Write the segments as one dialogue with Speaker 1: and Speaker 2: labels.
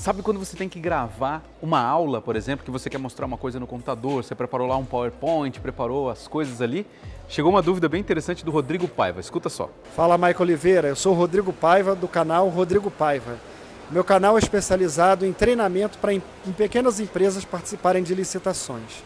Speaker 1: Sabe quando você tem que gravar uma aula, por exemplo, que você quer mostrar uma coisa no computador, você preparou lá um PowerPoint, preparou as coisas ali? Chegou uma dúvida bem interessante do Rodrigo Paiva, escuta só.
Speaker 2: Fala, Maico Oliveira, eu sou o Rodrigo Paiva, do canal Rodrigo Paiva. Meu canal é especializado em treinamento para em pequenas empresas participarem de licitações.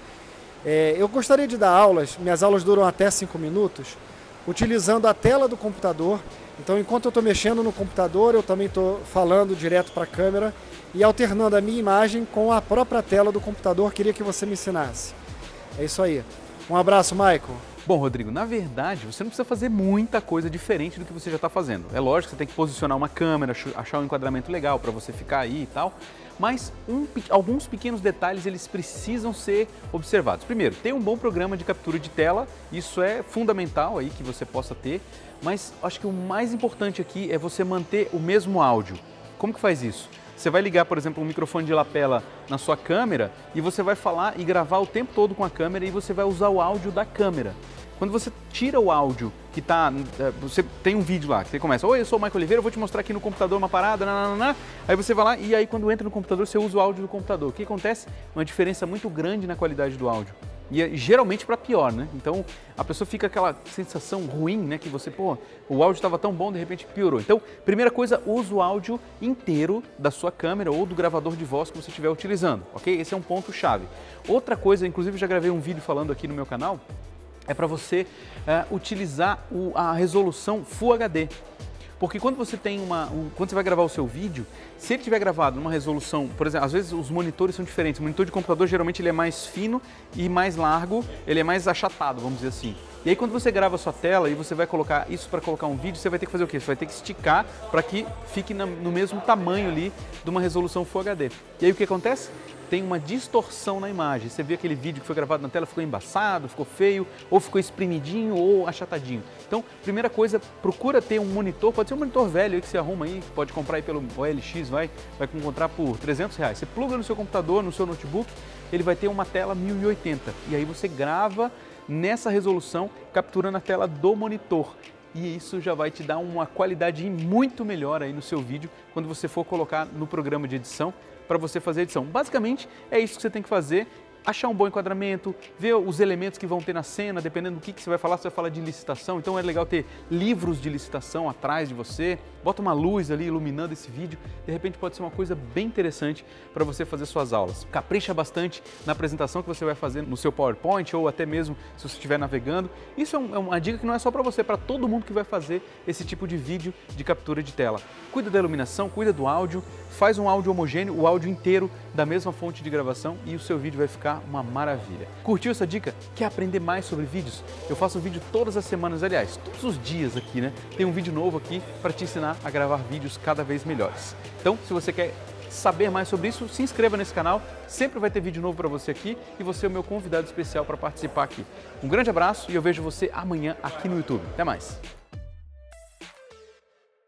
Speaker 2: Eu gostaria de dar aulas, minhas aulas duram até 5 minutos, utilizando a tela do computador. Então, enquanto eu estou mexendo no computador, eu também estou falando direto para a câmera e alternando a minha imagem com a própria tela do computador. Queria que você me ensinasse. É isso aí. Um abraço, Maico.
Speaker 1: Bom, Rodrigo, na verdade, você não precisa fazer muita coisa diferente do que você já está fazendo. É lógico que você tem que posicionar uma câmera, achar um enquadramento legal para você ficar aí e tal, mas alguns pequenos detalhes eles precisam ser observados. Primeiro, tem um bom programa de captura de tela, isso é fundamental aí que você possa ter, mas acho que o mais importante aqui é você manter o mesmo áudio. Como que faz isso? Você vai ligar, por exemplo, um microfone de lapela na sua câmera e você vai falar e gravar o tempo todo com a câmera e você vai usar o áudio da câmera. Quando você tira o áudio que está... Você tem um vídeo lá que você começa: oi, eu sou o Maico Oliveira, eu vou te mostrar aqui no computador uma parada, nananana. Aí você vai lá e aí quando entra no computador você usa o áudio do computador. O que acontece? Uma diferença muito grande na qualidade do áudio. E é geralmente para pior, né? Então a pessoa fica aquela sensação ruim, né? Que você, pô, o áudio estava tão bom, de repente piorou. Então, primeira coisa, usa o áudio inteiro da sua câmera ou do gravador de voz que você estiver utilizando, ok? Esse é um ponto chave. Outra coisa, inclusive já gravei um vídeo falando aqui no meu canal, é para você utilizar a resolução Full HD. Porque quando você tem quando você vai gravar o seu vídeo, se ele tiver gravado numa resolução, por exemplo, às vezes os monitores são diferentes. O monitor de computador geralmente ele é mais fino e mais largo, ele é mais achatado, vamos dizer assim. E aí quando você grava a sua tela e você vai colocar isso para colocar um vídeo, você vai ter que fazer o quê? Você vai ter que esticar para que fique no mesmo tamanho ali de uma resolução Full HD. E aí o que acontece? Tem uma distorção na imagem. Você vê aquele vídeo que foi gravado na tela, ficou embaçado, ficou feio, ou ficou espremidinho ou achatadinho. Então, primeira coisa, procura ter um monitor, pode ser um monitor velho aí que você arruma aí, pode comprar aí pelo OLX, vai encontrar por R$300. Você pluga no seu computador, no seu notebook, ele vai ter uma tela 1080. E aí você grava nessa resolução, capturando a tela do monitor. E isso já vai te dar uma qualidade muito melhor aí no seu vídeo quando você for colocar no programa de edição para você fazer a edição. Basicamente é isso que você tem que fazer: achar um bom enquadramento, ver os elementos que vão ter na cena, dependendo do que você vai falar de licitação, então é legal ter livros de licitação atrás de você, bota uma luz ali iluminando esse vídeo, de repente pode ser uma coisa bem interessante para você fazer suas aulas. Capricha bastante na apresentação que você vai fazer no seu PowerPoint ou até mesmo se você estiver navegando. Isso é uma dica que não é só para você, é para todo mundo que vai fazer esse tipo de vídeo de captura de tela. Cuida da iluminação, cuida do áudio, faz um áudio homogêneo, o áudio inteiro da mesma fonte de gravação e o seu vídeo vai ficar uma maravilha. Curtiu essa dica? Quer aprender mais sobre vídeos? Eu faço um vídeo todas as semanas, aliás, todos os dias aqui, né? Tem um vídeo novo aqui para te ensinar a gravar vídeos cada vez melhores. Então, se você quer saber mais sobre isso, se inscreva nesse canal, sempre vai ter vídeo novo para você aqui e você é o meu convidado especial para participar aqui. Um grande abraço e eu vejo você amanhã aqui no YouTube. Até mais!